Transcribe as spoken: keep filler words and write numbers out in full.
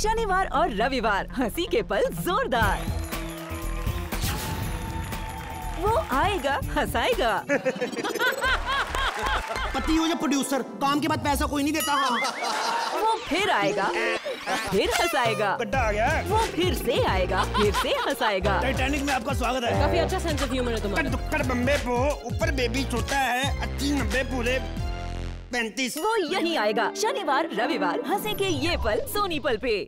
शनिवार और रविवार हंसी के पल जोरदार। वो आएगा हंसाएगा। पति हो या प्रोड्यूसर, काम के बाद पैसा कोई नहीं देता। वो फिर आएगा, फिर हंसाएगा। गड्ढा आ गया। वो फिर से आएगा, फिर से हंसाएगा। टाइटैनिक में आपका स्वागत है। काफी अच्छा सेंस ऑफ ह्यूमर है तुम्हारा। दुक्कड़ बम्बे पो ऊपर बेबी छोटा है, अस्सी नब्बे पूरे पैंतीस। वो यही आएगा शनिवार रविवार हंसी के ये पल सोनी पल पे।